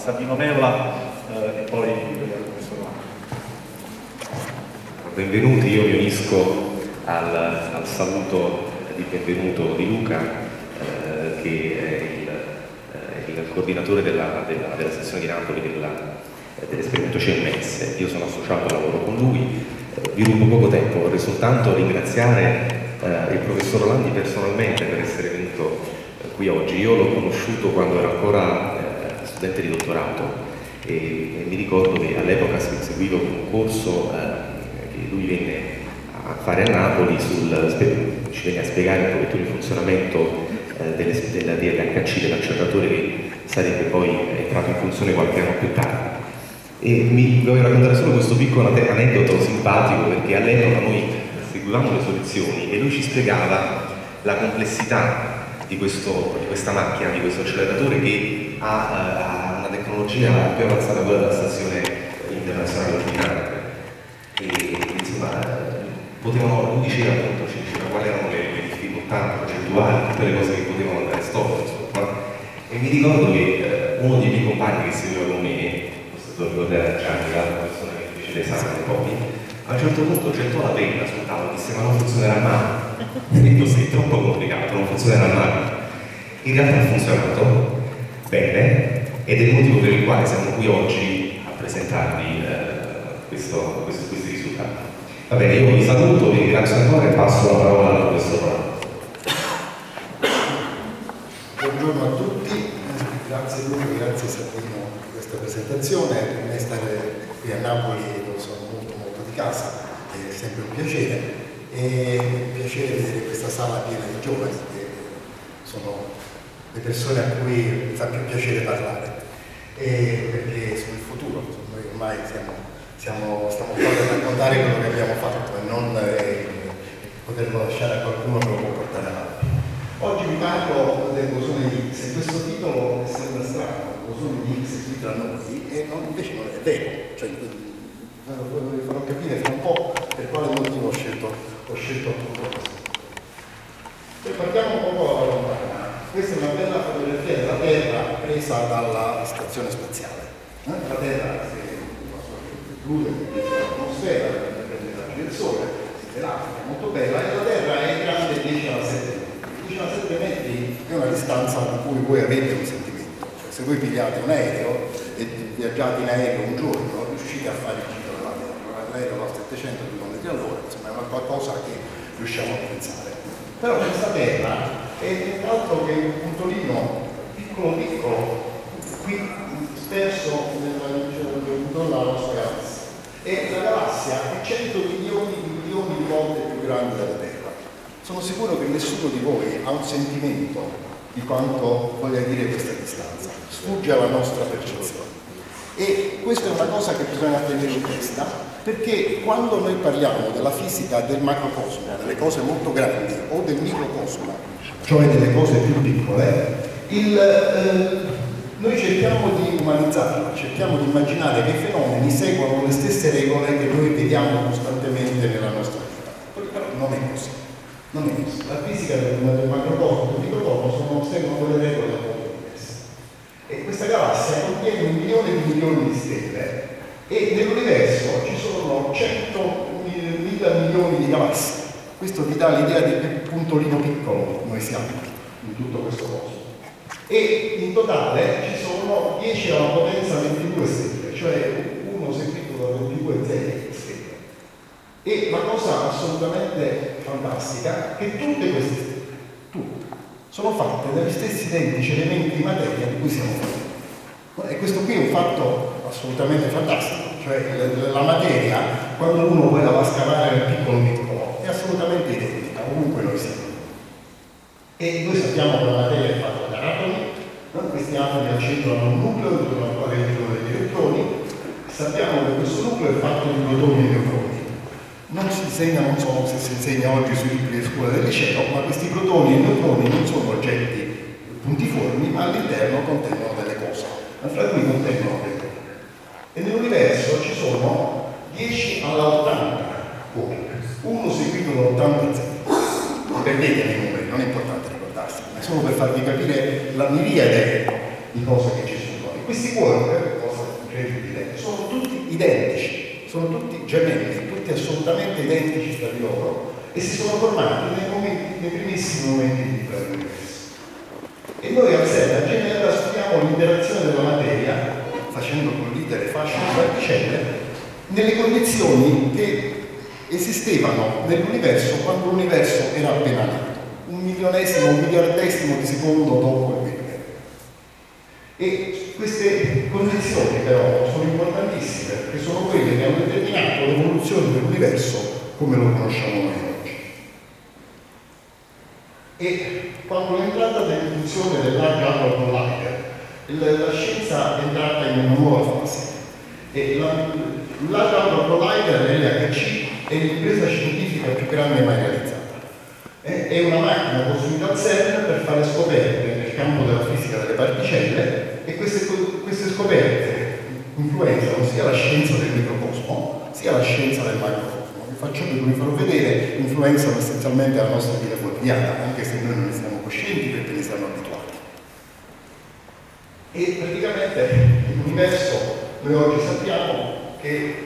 Sabino Meola e poi il professor Lanni. Benvenuti, io mi unisco al saluto di benvenuto di Luca, che è il coordinatore della sezione di Napoli dell'esperimento CMS. Io sono associato e lavoro con lui. Vi rubo poco tempo, vorrei soltanto ringraziare il professor Landi personalmente per essere venuto qui oggi. Io l'ho conosciuto quando ero ancora studente di dottorato e mi ricordo che all'epoca seguivo un corso che lui venne a fare a Napoli, ci venne a spiegare un pochettino il funzionamento della DLHC, dell'acceleratore che sarebbe poi entrato in funzione qualche anno più tardi. E vi voglio raccontare solo questo piccolo aneddoto simpatico, perché all'epoca noi seguivamo le sue lezioni e lui ci spiegava la complessità di questa macchina, di questo acceleratore che ha una tecnologia più avanzata quella della stazione internazionale ordinaria. E insomma, lui diceva appunto, ci diceva quali erano le difficoltà progettuali, tutte le cose che potevano andare storte, insomma. E mi ricordo che uno dei miei compagni che seguiva con me, lo ricordare Gianni, l'altra persona che fece l'esame poi, a un certo punto gettò la penna sul tavolo e disse: ma non funzionerà mai. E detto: sì, è troppo complicato, non funzionerà mai. In realtà ha funzionato bene ed è il motivo per il quale siamo qui oggi a presentarvi questi risultati. Va bene, io vi saluto, vi ringrazio ancora e passo la parola al professor Landi. Buongiorno a tutti, grazie Luca, grazie Sabino per questa presentazione. Per me stare qui a Napoli lo sono molto di casa, è sempre un piacere. E un piacere vedere questa sala piena di giovani, che sono le persone a cui fa più piacere parlare, perché sono il futuro. Noi ormai stiamo qua per raccontare quello che abbiamo fatto e non poterlo lasciare a qualcuno che lo può portare avanti. Oggi vi parlo del bosone di Higgs, e questo titolo sembra strano, il bosone di Higgs è qui tra noi, e invece non è vero. Cioè, vi farò capire fra un po' per quale motivo ho scelto appunto questo. Poi partiamo un po' dalla lontana. Questa è una bella fotografia della Terra presa dalla stazione spaziale. La Terra si chiude l'atmosfera, prende la luce del Sole, si vela, è molto bella, e la Terra è grande 10 alla 7 metri. 10 alla 7 metri è una distanza di cui voi avete un sentimento. Cioè, se voi pigliate un aereo e viaggiate in aereo un giorno, riuscite a fare il giro della Terra. L'aereo va a 700 km all'ora, insomma è una qualcosa che riusciamo a pensare. Però questa Terra è altro che un puntolino piccolo, qui sperso nella nostra galassia. E la galassia è 100 milioni di volte più grande della Terra. Sono sicuro che nessuno di voi ha un sentimento di quanto voglia dire questa distanza. Sfugge alla nostra percezione. E questa è una cosa che bisogna tenere in testa, perché quando noi parliamo della fisica del macrocosmo, delle cose molto grandi, o del microcosmo, cioè delle cose più piccole, noi cerchiamo di umanizzarla, cerchiamo di immaginare che i fenomeni seguono le stesse regole che noi vediamo costantemente nella nostra vita. Però non è così. Non è così. La fisica del macrocosmo e del microcosmo seguono delle regole molto diverse. E questa galassia contiene 1 milione di milioni di stelle, e nell'universo ci sono 100.000 milioni di galassie. Questo vi dà l'idea di che puntolino piccolo noi siamo in tutto questo cosmo. E in totale ci sono 10 alla potenza 22 stelle, cioè 1 seguito da 22 stelle. E la cosa assolutamente fantastica è che tutte queste stelle, tutte, sono fatte dagli stessi identici elementi di materia di cui siamo fatti. E questo qui è un fatto assolutamente fantastico, cioè la materia, quando uno poi la va a scavare nel piccolo, è assolutamente identica, ovunque noi siamo. E noi sappiamo che la materia è fatta da atomi, questi atomi al centro hanno un nucleo intorno al quale girano degli elettroni, sappiamo che questo nucleo è fatto di protoni e neutroni. Non si insegna, non so se si insegna oggi sui libri di scuola del liceo, ma questi protoni e neutroni non sono oggetti puntiformi, ma all'interno contengono delle cose, fra cui contengono delle cose. E nell'universo ci sono 10 alla 80 cose, 1 seguito da 80 zeri. Perdete nei numeri, non è importante ricordarsi, ma è solo per farvi capire la miriade di cose che ci sono. E questi quark, cosa incredibile, sono tutti identici, sono tutti gemelli, tutti assolutamente identici tra di loro e si sono formati nei primissimi momenti di vita dell'universo. E noi al CERN Genera studiamo l'interazione della materia, facendo collidere fasce di particelle, nelle condizioni che esistevano nell'universo quando l'universo era appena nato, 1/1000, 1/1000 di secondo dopo il Big Bang. E queste condizioni però sono importantissime perché sono quelle che hanno determinato l'evoluzione dell'universo come lo conosciamo noi oggi. E quando l'entrata in funzione del Large Hadron Collider, la scienza è entrata in una nuova fase. E il Large Hadron Collider, l'LHC, è l'impresa scientifica più grande mai realizzata. È una macchina costruita al CERN per fare scoperte nel campo della fisica delle particelle e queste scoperte influenzano sia la scienza del microcosmo sia la scienza del macrocosmo. Vi farò vedere, influenzano essenzialmente la nostra vita quotidiana, anche se noi non ne siamo coscienti perché ne siamo abituati. E praticamente l'universo, noi oggi sappiamo che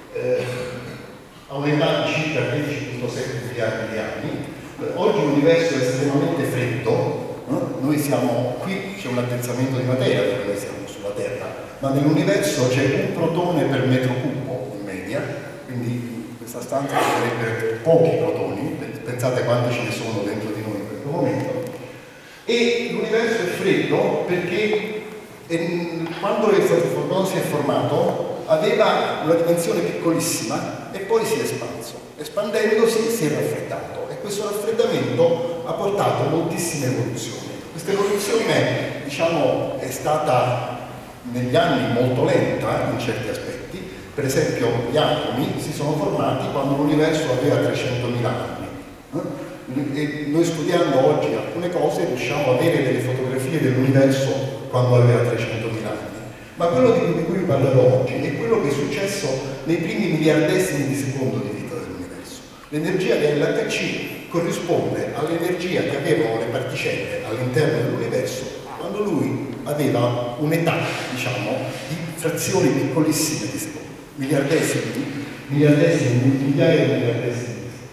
ha un'età di circa 13,7 miliardi di anni. Oggi l'universo è estremamente freddo, no? Noi siamo qui, c'è un addensamento di materia perché noi siamo sulla Terra, ma nell'universo c'è un protone per metro cubo in media, quindi in questa stanza ci sarebbero pochi protoni, pensate quanti ce ne sono dentro di noi in questo momento. E l'universo è freddo perché quando si è formato aveva una dimensione piccolissima e poi si è espanso. Espandendosi si è raffreddato e questo raffreddamento ha portato moltissime evoluzioni. Questa evoluzione, diciamo, è stata negli anni molto lenta in certi aspetti. Per esempio gli atomi si sono formati quando l'universo aveva 300.000 anni. E noi studiando oggi alcune cose riusciamo a avere delle fotografie dell'universo quando aveva 300.000 anni. Ma quello di cui vi parlerò oggi è quello che è successo nei primi miliardesimi di secondo di vita dell'universo. L'energia dell'LHC corrisponde all'energia che avevano le particelle all'interno dell'universo quando lui aveva un'età, diciamo, di frazioni piccolissime di secondo, miliardesimi, migliaia di miliardesimi.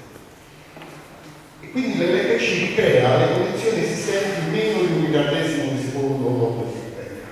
E quindi l'LHC crea le condizioni esistenti meno di 1 miliardesimo di secondo dopo il Big Bang.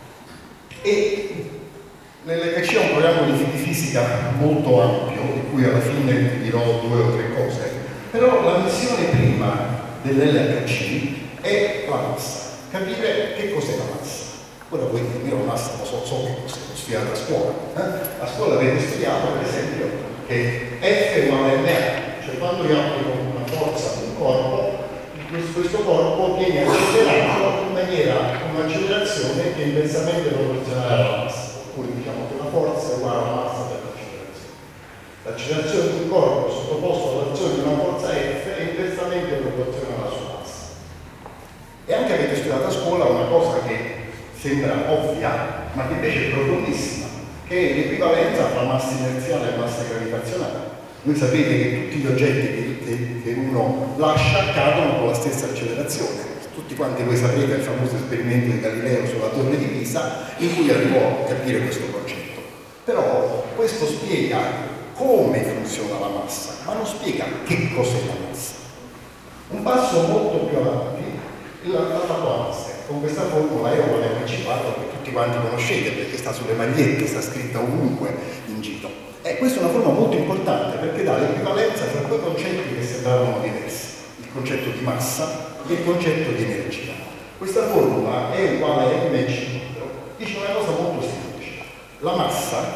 E l'LHC è un programma di fisica molto ampio, di cui alla fine ti dirò 2 o 3 cose, però la missione prima dell'LHC è la massa, capire che cos'è la massa. Ora voi direte, io la massa lo so che cos'è, l'ho studiata a scuola. A scuola avete studiato, per esempio, che F è uguale a NA, cioè quando io applico una forza su un corpo, questo corpo viene accelerato in maniera, con un'accelerazione che è inversamente proporzionale alla massa, oppure diciamo che la forza è uguale alla massa per l'accelerazione. L'accelerazione di un corpo sottoposto all'azione di una forza F è inversamente proporzionale alla sua massa. E anche avete studiato a scuola una cosa che sembra ovvia, ma che invece è profondissima, che è l'equivalenza tra massa inerziale e massa gravitazionale. Voi sapete che tutti gli oggetti che uno lascia cadono con la stessa accelerazione. Tutti quanti voi saprete il famoso esperimento di Galileo sulla torre di Pisa, in cui arrivò a capire questo concetto. Però questo spiega come funziona la massa, ma non spiega che cos'è la massa. Un passo molto più avanti l'ha fatto Einstein con questa formula E uguale a mc² che tutti quanti conoscete perché sta sulle magliette, sta scritta ovunque in giro. Questa è una forma molto importante perché dà l'equivalenza tra 2 concetti che sembravano diversi, il concetto di massa e il concetto di energia. Questa formula è uguale a mc², dice una cosa molto semplice: la massa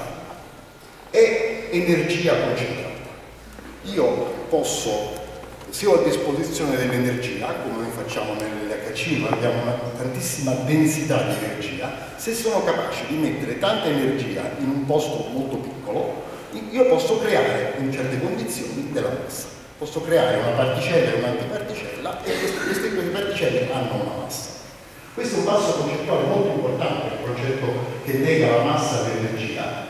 è energia concentrata. Io posso, se ho a disposizione dell'energia, come noi facciamo nell'LHC, ma abbiamo una tantissima densità di energia, se sono capace di mettere tanta energia in un posto molto piccolo, io posso creare in certe condizioni della massa. Posso creare una particella e un'antiparticella e queste particelle hanno una massa. Questo è un passo concettuale molto importante, il concetto che lega la massa all'energia.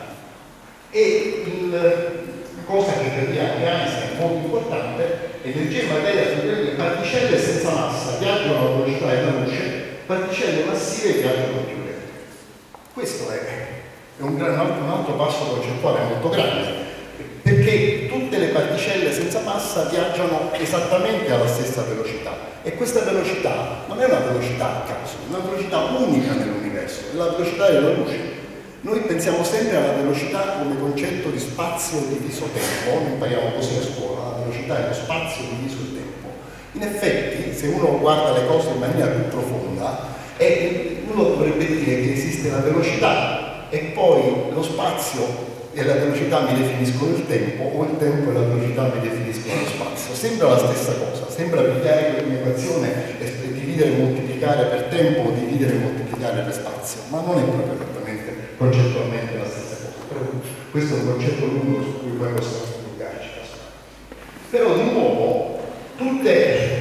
E cosa che per gli anni Einstein è molto importante, energia e materia sono delle particelle senza massa viaggiano alla velocità della luce, particelle massive viaggiano più lente. Questo è un altro passo concettuale molto grande, perché tutte le particelle senza massa viaggiano esattamente alla stessa velocità, e questa velocità non è una velocità a caso, è una velocità unica nell'universo, è la velocità della luce. Noi pensiamo sempre alla velocità come concetto di spazio diviso tempo, noi impariamo così a scuola, la velocità è lo spazio diviso il tempo. In effetti, se uno guarda le cose in maniera più profonda, uno dovrebbe dire che esiste la velocità e poi lo spazio e la velocità mi definiscono il tempo, o il tempo e la velocità mi definiscono lo spazio. Sembra la stessa cosa, sembra pigliare un'equazione e dividere e moltiplicare per tempo o dividere e moltiplicare per spazio, ma non è proprio esattamente concettualmente la stessa cosa. Però questo è un concetto lungo su cui poi possiamo svilupparci. Però di nuovo tutti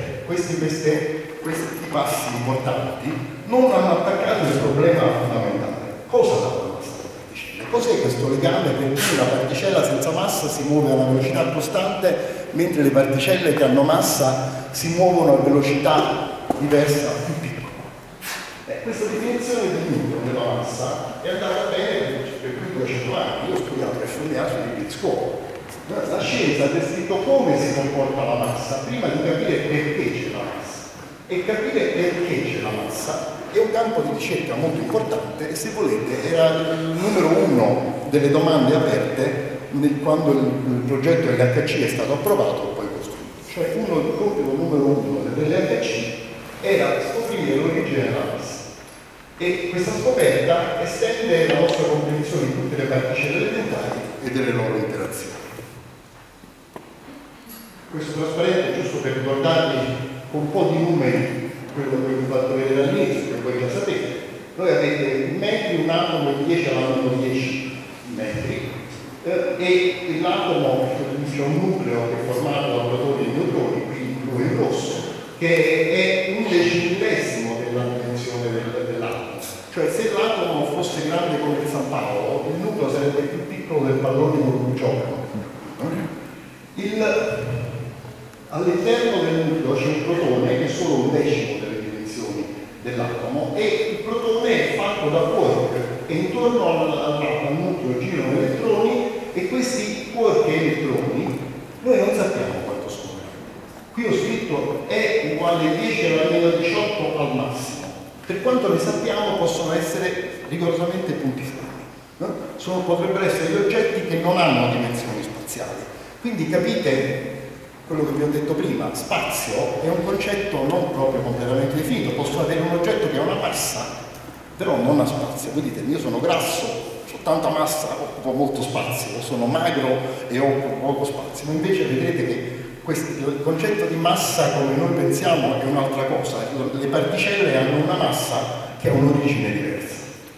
questi passi importanti non hanno attaccato il problema fondamentale. Cosa dà la massa della particella? Cos'è questo legame per cui la particella senza massa si muove a una velocità costante mentre le particelle che hanno massa si muovono a velocità diversa, più piccola? Questa definizione di Newton della massa è andata bene per più di 200 anni. Io ho studiato FMA sui libri di scuola. La scienza ha descritto come si comporta la massa prima di capire perché c'è la massa, e capire perché c'è la massa è un campo di ricerca molto importante, e se volete era il numero uno delle domande aperte quando il progetto LHC è stato approvato e poi costruito. Cioè il compito numero uno dell'LHC era scoprire l'origine della massa, e questa scoperta estende la nostra comprensione di tutte le particelle elementari e delle loro interazioni. Questo trasparente è giusto per ricordarvi con un po' di numeri quello che vi ho fatto vedere all'inizio, che voi già sapete. Voi avete in metri un atomo in 10 alla meno 10 metri, e l'atomo c'è un nucleo che è formato da protoni e neutroni, qui il blu e il rosso, che è un decimillesimo della dimensione dell'atomo. Cioè se l'atomo fosse grande come il San Paolo, il nucleo sarebbe più piccolo del pallone con cui giocano. All'interno del nucleo c'è un protone che è solo un decimo delle dimensioni dell'atomo, e il protone è fatto da quark, e intorno al nucleo girano elettroni, e questi quark e elettroni noi non sappiamo quanto sono. Qui ho scritto E uguale 10 alla meno 18 al massimo. Per quanto ne sappiamo possono essere rigorosamente punti fermi, no? Potrebbero essere gli oggetti che non hanno dimensioni spaziali. Quindi capite quello che vi ho detto prima, spazio è un concetto non proprio completamente definito. Posso avere un oggetto che ha una massa, però non ha spazio. Voi dite, io sono grasso, ho tanta massa, occupo molto spazio, sono magro e occupo poco spazio. Ma invece vedrete che il concetto di massa, come noi pensiamo, è un'altra cosa. Le particelle hanno una massa che ha un'origine diversa.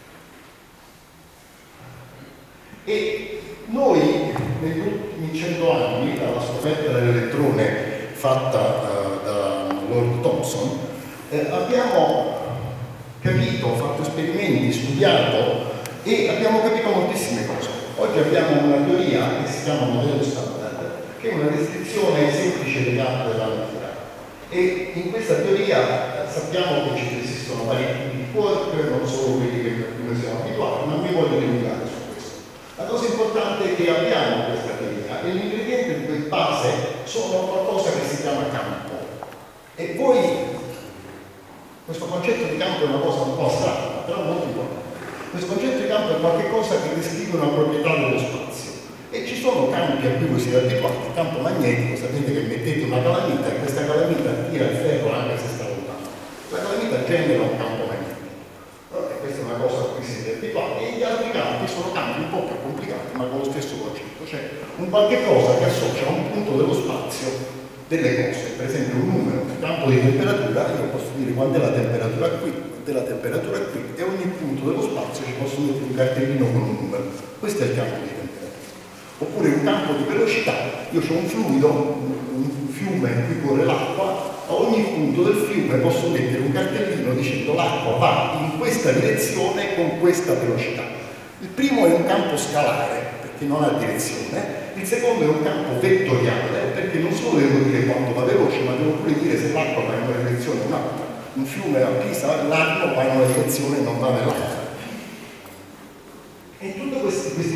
E noi negli ultimi 100 anni, dalla scoperta dell'elettrone fatta da Lord Thomson, abbiamo capito, fatto esperimenti, studiato, e abbiamo capito moltissime cose. Oggi abbiamo una teoria che si chiama modello standard, che è una descrizione semplice dei campi della natura, e in questa teoria sappiamo che ci esistono vari tipi di quark, non solo quelli che noi siamo abituati, ma mi voglio dilungare su questo. La cosa importante è che abbiamo questa teoria, e l'ingrediente di base sono qualcosa che si chiama campo. E poi questo concetto di campo è una cosa un po' astratta, però molto importante. Questo concetto di campo è qualcosa che descrive una proprietà dello spazio. E ci sono campi a cui voi siete abituati. Il campo magnetico, sapete che mettete una calamita e questa calamita tira il ferro anche se sta lontano. La calamita genera un campo magnetico. E questa è una cosa a cui siete abituati. E gli altri campi sono campi un po' più complicati, ma con lo stesso concetto. Cioè un qualche cosa che associa a un punto dello spazio delle cose. Per esempio un numero, un campo di temperatura, io posso dire quant'è la temperatura qui, quant'è la temperatura qui, e ogni punto dello spazio ci posso mettere un cartellino con un numero. Questo è il campo di temperatura. Oppure un campo di velocità, io ho un fluido, un fiume in cui corre l'acqua, a ogni punto del fiume posso mettere un cartellino dicendo l'acqua va in questa direzione con questa velocità. Il primo è un campo scalare, perché non ha direzione. Il secondo è un campo vettoriale, perché non solo devo dire quanto va veloce, ma devo pure dire se l'acqua va in una direzione o un'altra. Un fiume a Pisa, l'acqua va in una direzione e non va nell'altra.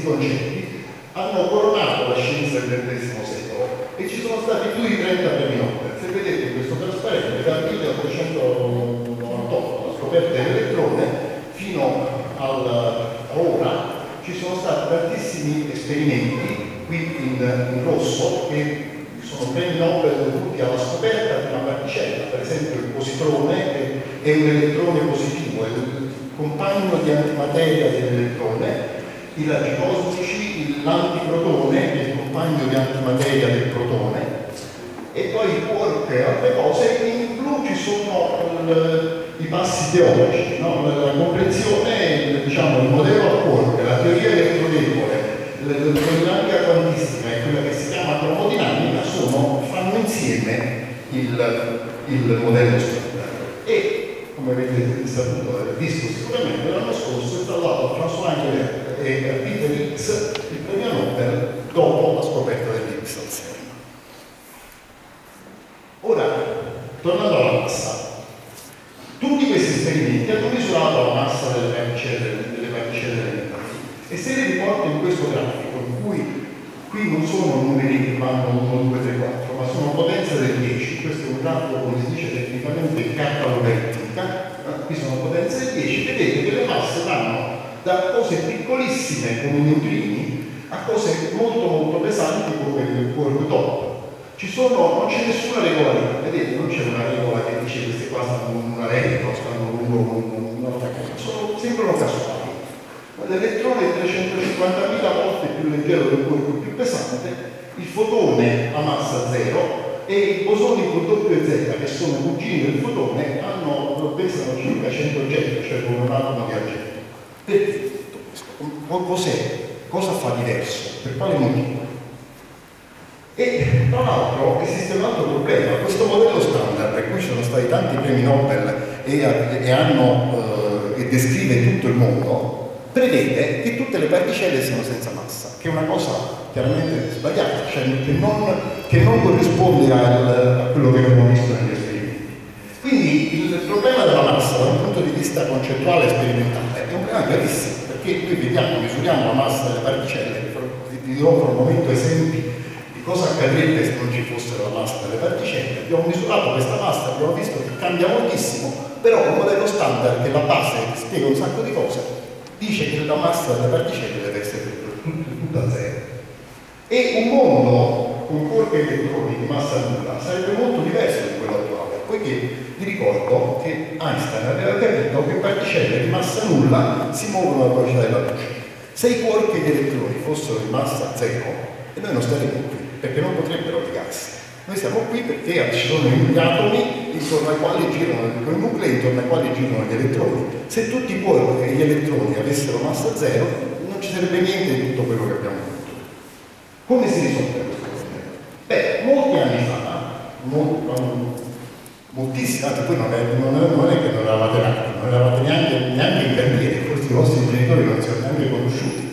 concetti hanno coronato la scienza del XX secolo e ci sono stati più di 30 premi Nobel. Se vedete questo trasparente, dal 1898, la scoperta dell'elettrone, fino a ora, ci sono stati tantissimi esperimenti, qui in rosso, che sono premi Nobel dovuti alla scoperta di una particella. Per esempio il positrone è un elettrone positivo, è il compagno di antimateria dell'elettrone. I raggi cosmici, l'antiprotone, che è il compagno di antimateria del protone, e poi i quark e altre cose. In blu ci sono i passi teorici, no? La comprensione, diciamo, il modello a quark, la teoria elettrodebole, l'eletrodinamica quantistica e quella che si chiama cromodinamica fanno insieme il modello standard. E come avete saputo, visto sicuramente, l'anno scorso è stato dato a François Engelert e a Peter Higgs il premio Nobel dopo la scoperta dell'Higgs al CERN. Ora, tornando alla massa, tutti questi esperimenti hanno misurato la massa delle particelle elementari, e se li riporto in questo grafico, in cui qui non sono numeri che vanno 1, 2, 3, 4, ma sono potenza del 10, questo è un grafico, come si dice tecnicamente, k logaritmica, qui sono potenza del 10, vedete che le masse vanno da cose piccolissime come i neutrini a cose molto molto pesanti come il quark top. Non c'è nessuna regolarità, vedete, non c'è una regola che dice queste qua stanno in una retta o stanno lungo un'altra cosa, sembrano casuali. L'elettrone è 350.000 volte più leggero del quark più pesante, il fotone ha massa 0 e i bosoni W e Z, che sono cugini del fotone, pesano circa 100 oggetti, cioè come un atomo di argento. Perché tutto questo? Cos'è? Cosa fa diverso? Per quale motivo? E tra l'altro esiste un altro problema. Questo modello standard, per cui ci sono stati tanti premi Nobel e descrive tutto il mondo, prevede che tutte le particelle siano senza massa, che è una cosa chiaramente sbagliata, cioè che non corrisponde a quello che abbiamo visto negli esperimenti. Quindi il problema della massa, da un punto di vista concettuale e sperimentale, è un problema gravissimo, perché qui misuriamo la massa delle particelle. Vi dirò per un momento esempi di cosa accadrebbe se non ci fosse la massa delle particelle. Abbiamo misurato questa massa, abbiamo visto che cambia moltissimo, però un modello standard, che è la base, che spiega un sacco di cose, dice che la massa delle particelle deve essere tutta zero. E un mondo con quark e elettroni di massa nulla sarebbe molto diverso di quello attuale, poiché vi ricordo che Einstein aveva capito che particelle di massa nulla si muovono alla velocità della luce. Se i quark e gli elettroni fossero di massa zero, e noi non staremmo qui, perché non potrebbero legarsi. Noi siamo qui perché ci sono gli atomi intorno ai quali girano, i nuclei intorno ai quali girano gli elettroni. Se tutti i quark e gli elettroni avessero massa zero, non ci sarebbe niente di tutto quello che abbiamo fatto. Come si risolve questo problema? Beh, molti anni fa, moltissimi, anzi poi non è che non eravate nati, non eravate neanche in cantiere, forse i vostri genitori non si sono neanche conosciuti.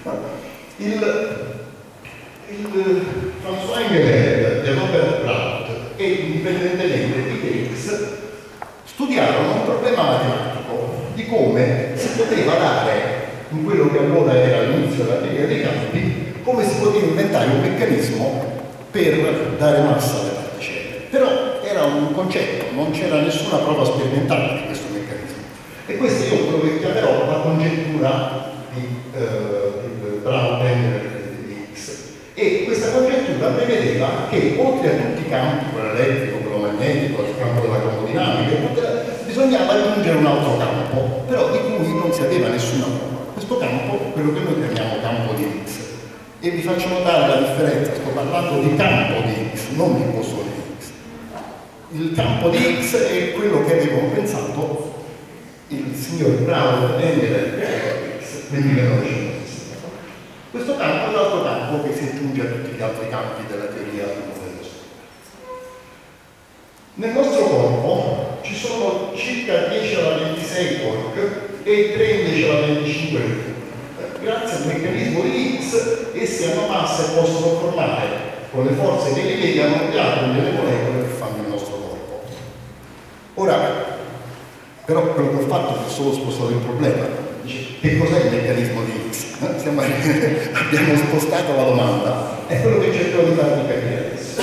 François Engelert, Robert Brown e indipendentemente di Higgs studiarono un problema matematico di come si poteva dare, in quello che allora era l'inizio della teoria dei campi, come si poteva inventare un meccanismo per dare massa alle particelle. Però era un concetto, non c'era nessuna prova sperimentale di questo meccanismo. E questo io quello che chiamerò la congettura di Brown, Engelert e di Higgs. E questa congettura prevedeva che oltre a tutti i campi, quello elettrico, quello magnetico, il campo della cromodinamica, bisognava aggiungere un altro campo, però di cui non si aveva nessuna prova. Questo campo, quello che noi chiamiamo campo di Higgs. E vi faccio notare la differenza, sto parlando di campo di Higgs, non di bosone di Higgs. Il campo di Higgs è quello che avevano pensato il signor Brown, Engelert e Higgs nel 1960. Questo campo è l'altro campo che si aggiunge a tutti gli altri campi della teoria del modello standard. Nel nostro corpo ci sono circa 10 alla 26 quark e 13 alla 25 elettroni. Grazie al meccanismo di Higgs, essi hanno massa e possono formare, con le forze che li legano, gli atomi e le molecole che fanno il nostro corpo. Ora, però quello che ho fatto è solo spostato il problema. Dice, che cos'è il meccanismo di Higgs? abbiamo spostato la domanda, è quello che cerco di farvi capire adesso.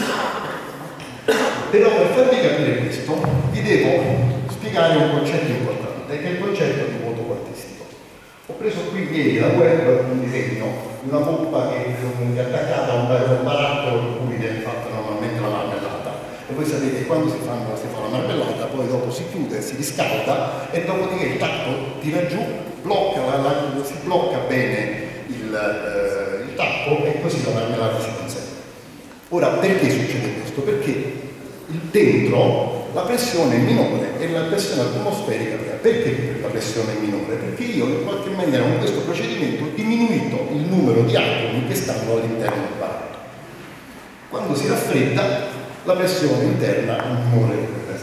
Però per farvi capire questo vi devo spiegare un concetto importante, che è il concetto di vuoto quantistico. Ho preso qui ieri da web un disegno di una pompa che è attaccata a un barattolo in cui viene fatta normalmente la marmellata. E voi sapete che quando si fa la marmellata, poi dopo si chiude, si riscalda e dopodiché il tappo tira giù, si blocca bene il tappo e così la marmellata si conserva. Ora, perché succede questo? Perché dentro la pressione è minore e la pressione atmosferica. Perché la pressione è minore? Perché io in qualche maniera con questo procedimento ho diminuito il numero di atomi che stanno all'interno del baratto. Quando si raffredda la pressione interna muore.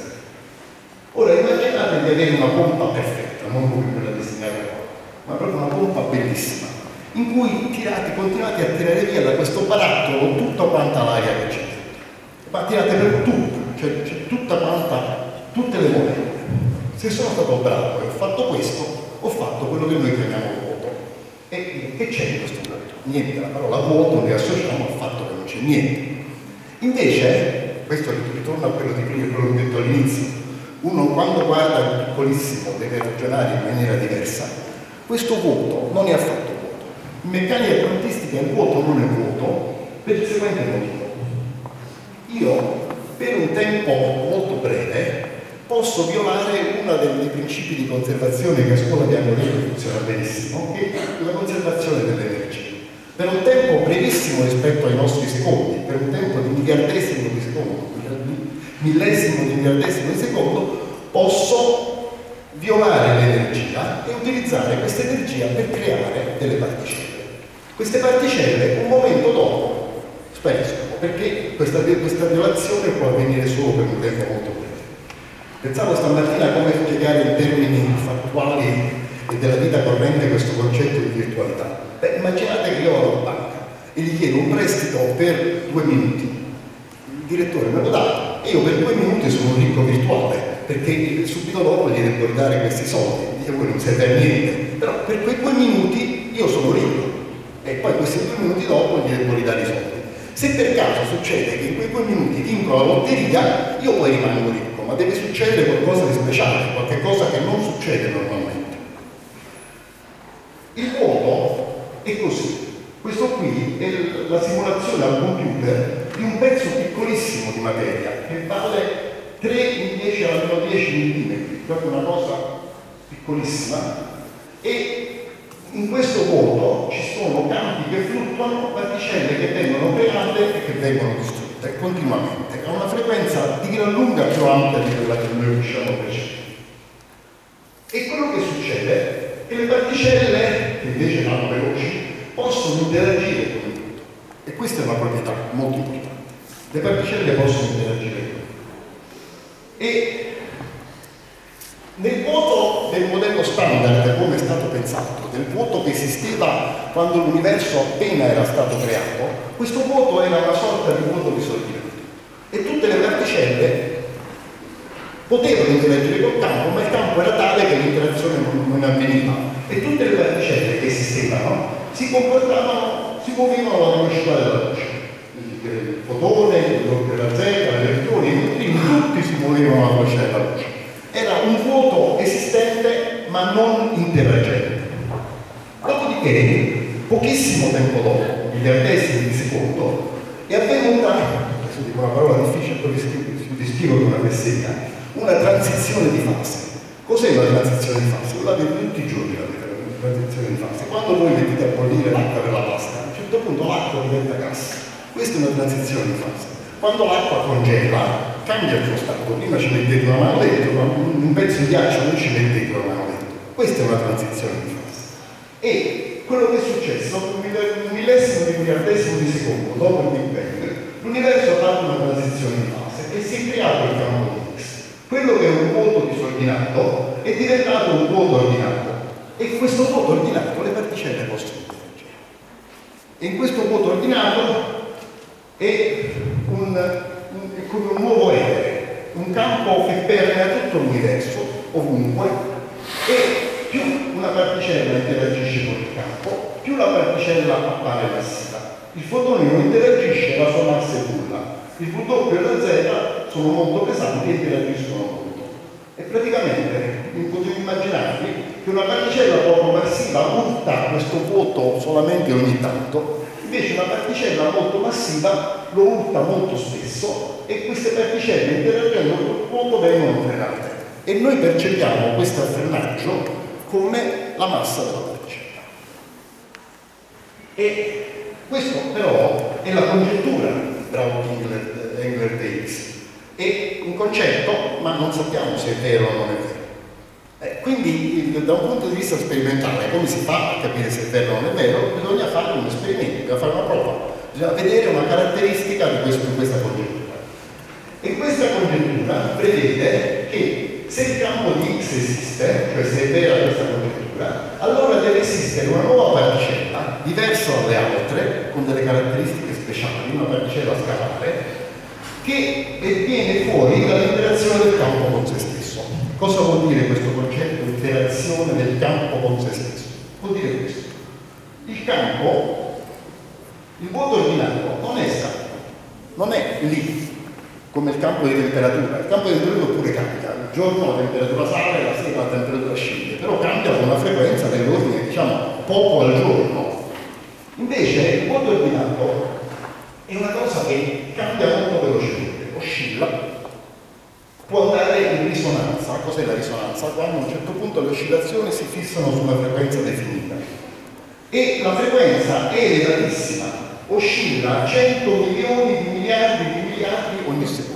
Ora immaginate di avere una pompa perfetta, non come quella disegnata qua, ma proprio una pompa bellissima, in cui continuate a tirare via da questo barattolo tutta quanta l'aria che c'è dentro. Ma tirate per tutto, c'è tutte le molecole. Se sono stato bravo e ho fatto questo, ho fatto quello che noi chiamiamo vuoto. E che c'è in questo vuoto? Niente, la parola vuoto noi associamo al fatto che non c'è niente. Invece, questo ritorna a quello di prima, quello che ho detto all'inizio, uno quando guarda il piccolissimo deve ragionare in maniera diversa. Questo vuoto non è affatto vuoto. In meccanica quantistica il vuoto non è vuoto per il seguente motivo. Io, per un tempo molto breve, posso violare uno dei principi di conservazione che a scuola abbiamo detto funziona benissimo, che è la conservazione dell'energia. Per un tempo brevissimo rispetto ai nostri secondi, per un tempo di miliardesimo di secondo, millesimo di miliardesimo di secondo, posso violare l'energia e utilizzare questa energia per creare delle particelle. Queste particelle un momento dopo spariscono, perché questa violazione può avvenire solo per un tempo molto breve. Pensavo stamattina come spiegare in termini fattuali e della vita corrente questo concetto di virtualità. Immaginate che io vado alla banca e gli chiedo un prestito per 2 minuti. Il direttore me lo dà e io per 2 minuti sono un ricco virtuale, perché subito dopo gli devo ridare questi soldi. Dice, voi non serve a niente, però per quei 2 minuti io sono ricco e poi questi 2 minuti dopo gli devo ridare i soldi. Se per caso succede che in quei 2 minuti vinco la lotteria, io poi rimango ricco, ma deve succedere qualcosa di speciale, qualche cosa che non succede normalmente. Il vuoto è così. Questo qui è la simulazione al computer di un pezzo piccolissimo di materia che vale 3 in 10 alla meno 10 mm, proprio una cosa piccolissima, e in questo vuoto ci sono campi che fluttuano, particelle che vengono create e che vengono distrutte continuamente, a una frequenza di gran lunga più ampia di quella che noi riusciamo a percepire. E quello che succede è che le particelle, che invece vanno veloci, possono interagire con il vuoto. E questa è una proprietà molto importante. Le particelle possono interagire con il vuoto. E nel vuoto del modello standard, come è stato pensato, del vuoto che esisteva quando l'universo appena era stato creato, questo vuoto era una sorta di vuoto disordinato. E tutte le particelle potevano interagire col campo, ma il campo era tale che l'interazione non avveniva. E tutte le particelle che esistevano si comportavano, si muovevano alla velocità della luce. Il fotone, la zeta, l'elettrone, i neutrini, tutti si muovevano alla velocità della luce. Era un vuoto esistente ma non interagente. Dopodiché, pochissimo tempo dopo, miliardesimi di secondo, è avvenuta, adesso dico una parola difficile, poi vi scrivo con una fesseria, una transizione di fase. Cos'è una transizione di fase? La vedete tutti i giorni la transizione di fase. Quando voi mettete a bollire l'acqua per la pasta, a un certo punto l'acqua diventa gas. Questa è una transizione di fase. Quando l'acqua congela, cambia il suo stato. Prima ci mettete una mano dentro, un pezzo di ghiaccio non ci mettete una mano dentro. Questa è una transizione di fase. E quello che è successo, un millesimo di miliardesimo di secondo dopo il Big Bang, l'universo ha fatto una transizione di fase e si è creato il campo X. Quello che è un vuoto disordinato è diventato un vuoto ordinato. E in questo vuoto ordinato le particelle possono interagire. E in questo vuoto ordinato è come un nuovo etere, un campo che permea tutto l'universo, ovunque, e più una una particella interagisce con il campo, più la particella appare massiva. Il fotone non interagisce, la sua massa è nulla. Il W e la Z sono molto pesanti e interagiscono molto. E praticamente potete immaginarvi che una particella poco massiva urta questo vuoto solamente ogni tanto, invece una particella molto massiva lo urta molto spesso e queste particelle interagendo con il vuoto vengono frenate. E noi percepiamo questo affermaggio come la massa della particella. E questo però è la congettura Braun-Engler-Davis. È un concetto, ma non sappiamo se è vero o non è vero. Quindi da un punto di vista sperimentale, come si fa a capire se è vero o non è vero? Bisogna fare un esperimento, bisogna fare una prova, bisogna vedere una caratteristica di questa congettura. E questa congettura prevede che se il campo di X esiste, cioè se è vera questa congettura, allora deve esistere una nuova particella, diversa dalle altre, con delle caratteristiche speciali, una particella scalare, che viene fuori dall'interazione del campo con se stesso. Cosa vuol dire questo concetto di interazione del campo con se stesso? Vuol dire questo. Il campo, il vuoto ordinato, non è statico, non è lì, come il campo di temperatura. Il campo di temperatura pure cambia. Il giorno la temperatura sale, la sera la temperatura scende, però cambia con una frequenza dell'ordine, diciamo, poco al giorno. Invece il vuoto ordinato è una cosa che cambia molto velocemente, oscilla, può andare in risonanza. Cos'è la risonanza? Quando a un certo punto le oscillazioni si fissano su una frequenza definita. E la frequenza è elevatissima, oscilla a 100 milioni di miliardi ogni secondo.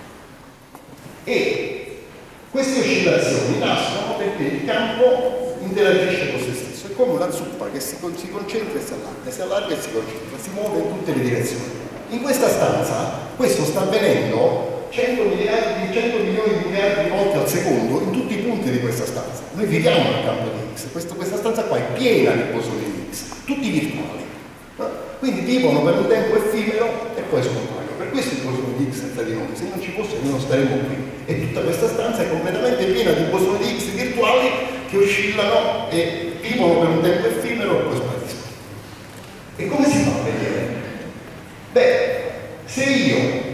E queste oscillazioni nascono perché il campo interagisce con se stesso. È come una zuppa che si concentra e si allarga e si concentra, si muove in tutte le direzioni. In questa stanza questo sta avvenendo 100 milioni di miliardi di volte al secondo in tutti i punti di questa stanza. Noi viviamo nel campo di X, questa stanza qua è piena di bosoni di X, tutti virtuali. Quindi vivono per un tempo effimero e poi scompaiono. Per questo il bosone di X è tra di noi, se non ci fosse noi non staremmo qui. E tutta questa stanza è completamente piena di bosoni di X virtuali che oscillano e vivono per un tempo effimero e poi spariscono. E come si fa a vedere? Beh, se io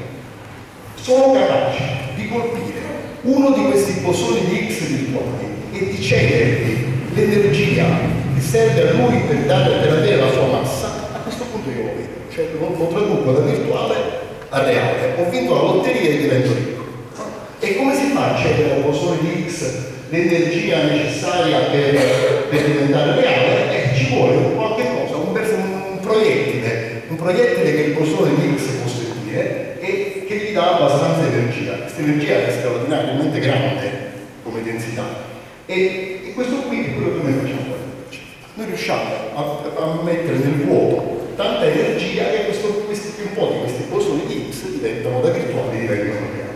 sono capace di colpire uno di questi bosoni di X virtuali e di cedergli l'energia che serve a lui per avere la sua massa, a questo punto io lo vedo, cioè lo traduco da virtuale a reale, ho vinto la lotteria e divento ricco. E come si fa a cedere al bosone di X l'energia necessaria per diventare reale? Ci vuole qualche cosa, un proiettile che il bosone di X può seguire e che gli dà abbastanza energia. Questa energia è straordinariamente grande come densità. E questo qui è quello che noi facciamo. Noi riusciamo a mettere nel vuoto tanta energia che un po' di questi bosoni di X diventano da virtuali, diventano reali.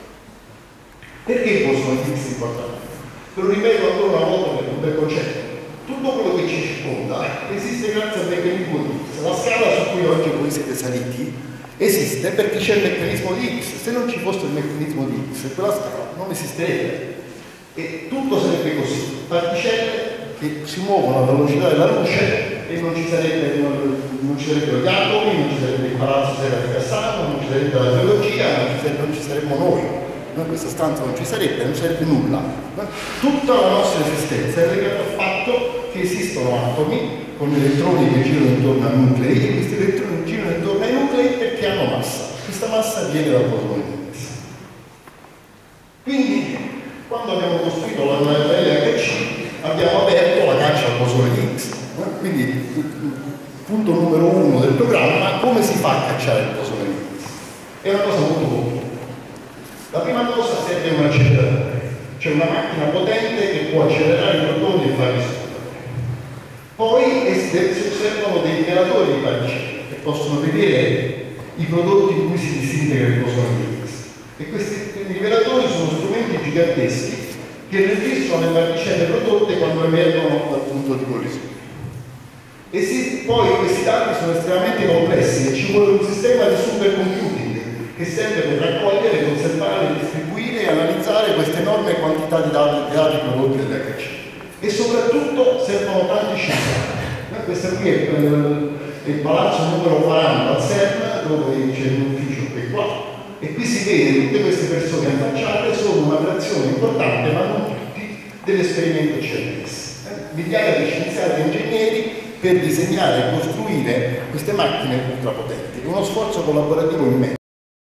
Perché il bosone di X è importante? Ve lo ripeto ancora una volta per un bel concetto. Tutto quello che ci circonda esiste grazie al meccanismo di X. La scala su cui oggi voi siete saliti esiste perché c'è il meccanismo di X. Se non ci fosse il meccanismo di X, quella scala non esisterebbe. E tutto sarebbe così. Particelle che si muovono alla velocità della luce e non ci sarebbero gli atomi, non ci sarebbe il palazzo Serra di Cassano, non ci sarebbe la geologia, non ci saremmo noi. Noi questa stanza non ci sarebbe, non sarebbe nulla. Tutta la nostra esistenza è legata al fatto che esistono atomi con elettroni che girano intorno a nuclei e questi elettroni girano intorno ai nuclei perché hanno massa. Questa massa viene dal bosone di X. Quindi, quando abbiamo costruito la LHC, abbiamo aperto la caccia al bosone di X. Quindi, punto numero 1 del programma, come si fa a cacciare il bosone di X? È una cosa molto comune. La prima cosa serve un acceleratore, cioè una macchina potente che può accelerare i protoni e farli esplodere. Poi si osservano dei generatori di particelle che possono vedere i prodotti in cui si disintegra il bosone di X. E questi rivelatori sono strumenti giganteschi che registrano le particelle prodotte quando emergono dal punto di collisione. E poi questi dati sono estremamente complessi e ci vuole un sistema di supercomputing che serve per raccogliere, conservare, distribuire e analizzare queste enorme quantità di dati prodotti dall'HC. e soprattutto servono tanti scienziati. Questo qui è il palazzo numero 40 al CERN, dove c'è un ufficio che è qua, e qui si vede tutte queste persone affacciate, sono un'attrazione importante, ma non tutti, dell'esperimento CRS. Migliaia di scienziati e ingegneri per disegnare e costruire queste macchine ultrapotenti. Uno sforzo collaborativo immenso.